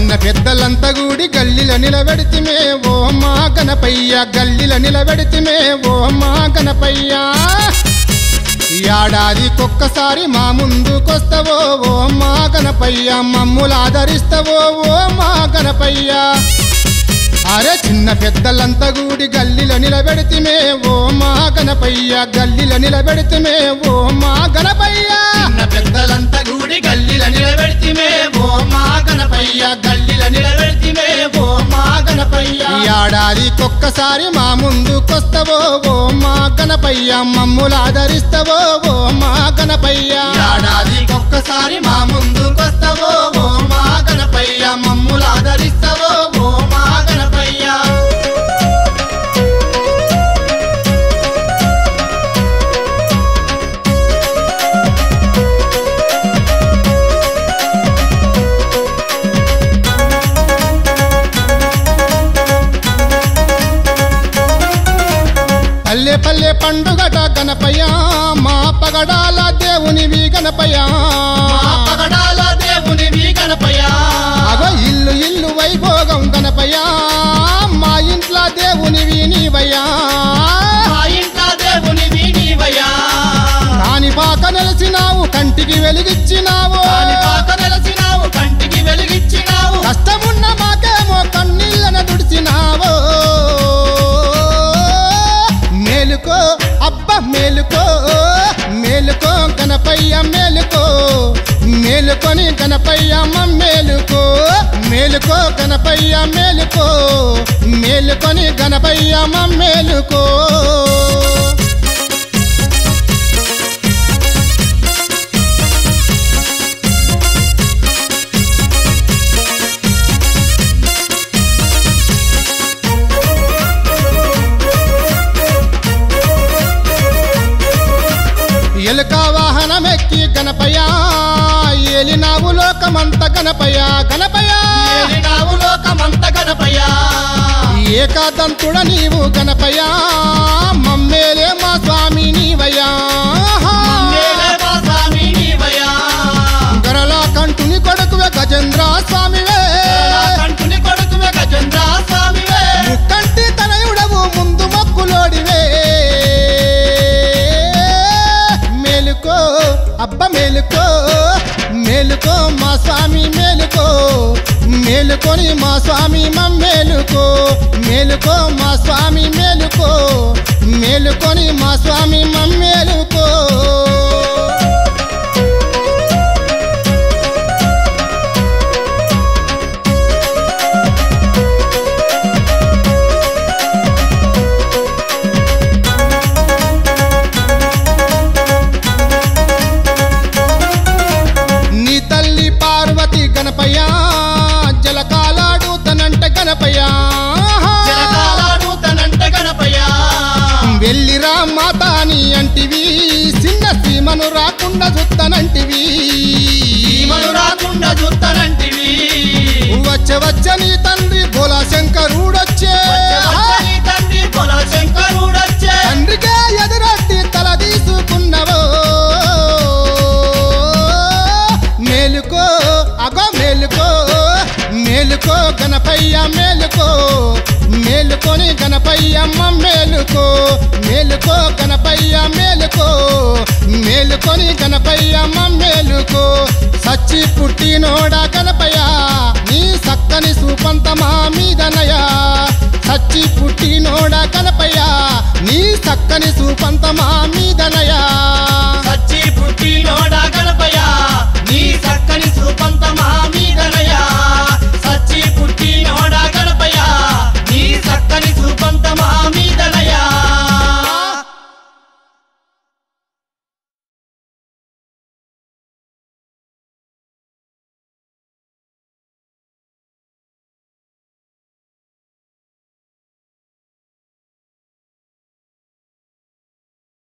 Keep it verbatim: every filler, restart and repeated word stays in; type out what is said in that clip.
చిన్న పెద్దలంతా గూడి గల్లిల నిలబెడితిమే ఓ మా గణపయ్య గల్లిల నిలబెడితిమే ఓ మా గణపయ్య ఏడాదికొక్కసారి మా ముందుకొస్తావో ఓ మా గణపయ్య మమ్ములు ఆదరిస్తావో ఓ మా గణపయ్య అరే చిన్న పెద్దలంతా గూడి గల్లిల నిలబెడితిమే ఓ మా గణపయ్య గల్లిల నిలబెడితిమే ఓ మా గణపయ్య చిన్న పెద్దలంతా గూడి గల్లిల నిలబెడితిమే ఓ మా గణపయ్య గల్లిల నిలబెడితిమే ఓ మా గణపయ్య ఏడాదికొక్కసారి మా ముందుకొస్తావో ఓ మా గణపయ్య మమ్ములు ఆదరిస్తావో ఓ మా గణపయ్య ఏడాదికొక్కసారి మా ముందుకొస్తావో ఓ మా గణపయ్య మమ్ములు ఆదరిస్తావో ఓ మా గణపయ్య పల్లె పల్లె పండుగట గణపయ్య మా పగడాల దేవునివి గణపయ్య మా పగడాల దేవునివి గణపయ్య అగో ఇల్లు ఇల్లు వైభోగం గణపయ్య మా ఇంట్లో దేవునివి నీవయ్యా మా ఇంట్లో దేవునివి నీవయ్యా కాని పాక నెలసినావు కంటికి వెలిగిచ్చినావు కాని పాక నెలసినావు కంటికి వెలిగిచ్చినావు కష్టమున్న మాకేమో కన్నీళ్ళన దుడిచినావు మేలుకో అబ్బ మేలుకో మేలుకో గణపయ్య మేలుకో మేలుకొని గణపయ్య మేలుకో మేలుకో గణపయ్య మేలుకో మేలుకొని గణపయ్య మేలుకో ఎలుక వాహనమెక్కి గణపయ్య ఏలినావు లోకమంత గణపయ్య గణపయ్య ఏలినావు లోకమంత గణపయ్య ఏకాదంతుడ నీవు గణపయ్య మమ్మేలే మా స్వామి నీవయ్యా మమ్మేలే మా స్వామి నీవయ్యా గరళ కంటుని కొడుకువే గజేంద్ర స్వామివే కంటుని కొడుకువే గజేంద్ర స్వామివే ముక్కంటి తనయుడవు ముందు మొక్కులోడివే మేలుకో అబ్బ మేలుకో మేలుకో మా స్వామి మేలుకో మేలుకొని మా స్వామి మమ్మేలుకో మేలుకో మా స్వామి మేలుకో మేలుకొని మా స్వామి మమ్మేలుకో గణపయ్య జలకాలాడుతనంట గణపయ్య జలకాలాడుతనంట గణపయ్య వెళ్ళిరా మాతాని అంటివి చిన్న సీమను రాకుండా చూస్తానంటివి సీమను రాకుండా చూస్తానంటివి వచ్చ వచ్చని తండ్రి బోలా శంకరుడొచ్చే తండ్రి బోలా శంకరుడొచ్చే తండ్రికే ఎదురొట్టి తల తీసుకున్నవో మేలుకో అగో మేలుకో మేలుకో గణపయ్య మేలుకో మేలుకొని గణపయ్య మేలుకో మేలుకో గణపయ్య మేలుకో మేలుకొని గణపయ్య మేలుకో సచ్చి పుట్టినోడా గణపయ్య నీ సక్కని సూపంత మా మీదనయా సచ్చి పుట్టినోడా గణపయ్య నీ సక్కని సూపంత మా మీ